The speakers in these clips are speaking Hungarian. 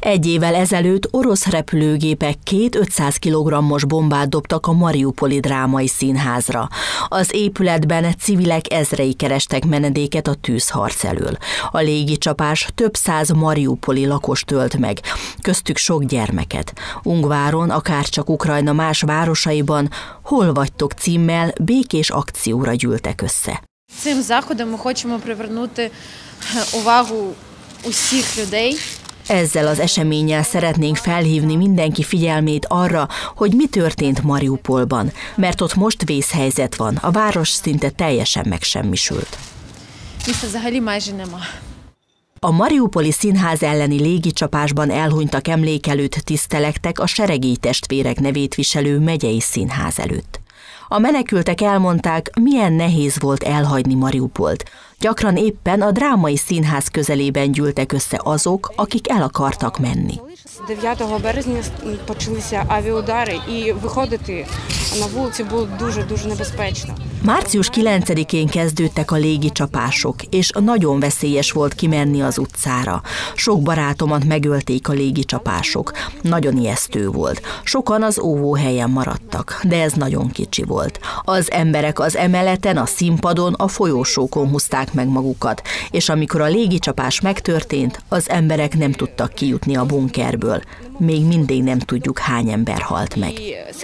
1 évvel ezelőtt orosz repülőgépek 2 500 kg-os bombát dobtak a Mariupoli Drámai Színházra. Az épületben civilek ezrei kerestek menedéket a tűzharc elől. A légicsapás több száz mariupoli lakost ölt meg, köztük sok gyermeket. Ungváron, akárcsak Ukrajna más városaiban Hol vagytok címmel békés akcióra gyűltek össze. Цим заходом ми хочемо привернути увагу усіх людей. Ezzel az eseménnyel szeretnénk felhívni mindenki figyelmét arra, hogy mi történt Mariupolban, mert ott most vészhelyzet van, a város szinte teljesen megsemmisült. Міста взагалі майже нема. A mariupoli színház elleni légicsapásban elhunytak emlékelőt tisztelektek a Seregély testvérek nevét viselő megyei színház előtt. A menekültek elmondták, milyen nehéz volt elhagyni Mariupolt. Gyakran éppen a Drámai Színház közelében gyűltek össze azok, akik el akartak menni. 9 березня почалися авіаудари, і виходити на вулиці було дуже небезпечно. Március 9-én kezdődtek a légicsapások, és nagyon veszélyes volt kimenni az utcára. Sok barátomat megölték a légicsapások. Nagyon ijesztő volt. Sokan az óvóhelyen maradtak, de ez nagyon kicsi volt. Az emberek az emeleten, a színpadon, a folyósókon húzták meg magukat, és amikor a légicsapás megtörtént, az emberek nem tudtak kijutni a bunkerből. Még mindig nem tudjuk, hány ember halt meg.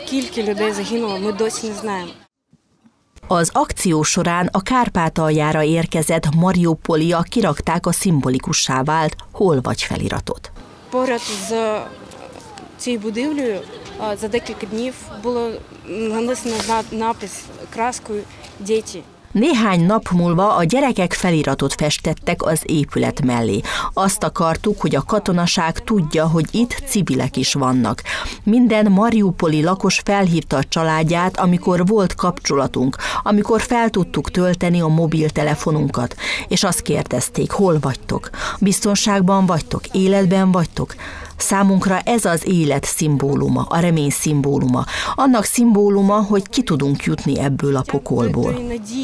Az akció során a Kárpátaljára érkezett mariupoliak kirakták a szimbolikussá vált Hol vagy feliratot. Поряд з цією будівлею за декілька днів було нанесено напис краскою «Діти». Néhány nap múlva a gyerekek feliratot festettek az épület mellé. Azt akartuk, hogy a katonaság tudja, hogy itt civilek is vannak. Minden mariupoli lakos felhívta a családját, amikor volt kapcsolatunk, amikor fel tudtuk tölteni a mobiltelefonunkat, és azt kérdezték, hol vagytok? Biztonságban vagytok? Életben vagytok? Számunkra ez az élet szimbóluma, a remény szimbóluma. Annak szimbóluma, hogy ki tudunk jutni ebből a pokolból.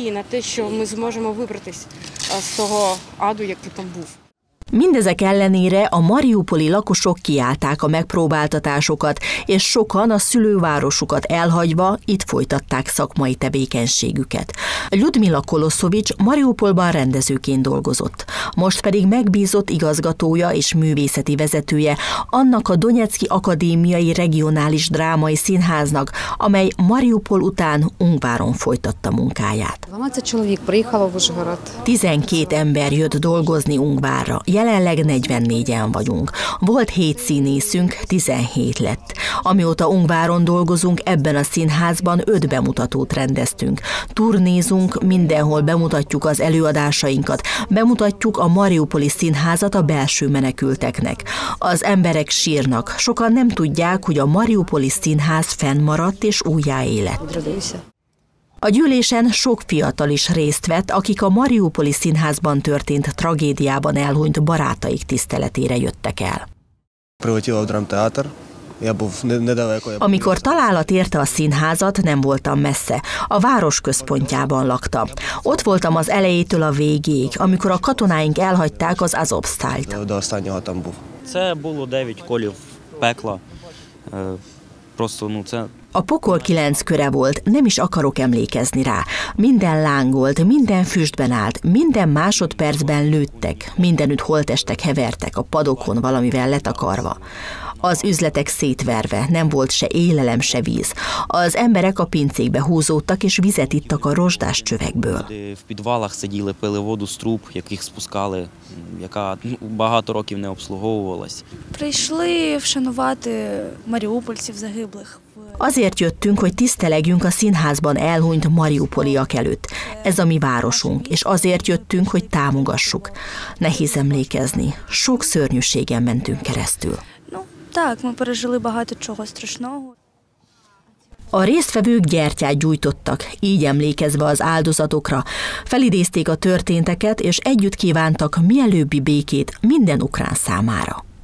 Mindezek ellenére a mariupoli lakosok kiállták a megpróbáltatásokat, és sokan a szülővárosukat elhagyva itt folytatták szakmai tevékenységüket. Ljudmila Koloszovics Mariupolban rendezőként dolgozott, most pedig megbízott igazgatója és művészeti vezetője annak a Donecki Akadémiai Regionális Drámai Színháznak, amely Mariupol után Ungváron folytatta munkáját. 12 ember jött dolgozni Ungvárra. Jelenleg 44-en vagyunk. Volt 7 színészünk, 17 lett. Amióta Ungváron dolgozunk, ebben a színházban 5 bemutatót rendeztünk. Turnézunk, mindenhol bemutatjuk az előadásainkat, bemutatjuk a mariupoli színházat a belső menekülteknek. Az emberek sírnak, sokan nem tudják, hogy a mariupoli színház fennmaradt és újjáélet. A gyűlésen sok fiatal is részt vett, akik a Mariupoli Színházban történt tragédiában elhunyt barátaik tiszteletére jöttek el. Amikor találat érte a színházat, nem voltam messze. A város központjában laktam. Ott voltam az elejétől a végéig, amikor a katonáink elhagyták az Azovsztályt. A pokol 9 köre volt, nem is akarok emlékezni rá. Minden lángolt, minden füstben állt, minden másodpercben lőttek, mindenütt holttestek hevertek a padokon valamivel letakarva. Az üzletek szétverve, nem volt se élelem, se víz. Az emberek a pincékbe húzódtak és vizet ittak a rozsdás csövekből. Azért jöttünk, hogy tisztelegjünk a színházban elhunyt mariupoliak előtt. Ez a mi városunk, és azért jöttünk, hogy támogassuk. Nehéz emlékezni. Sok szörnyűségen mentünk keresztül. A résztvevők gyertyát gyújtottak, így emlékezve az áldozatokra, felidézték a történteket, és együtt kívántak mielőbbi békét minden ukrán számára.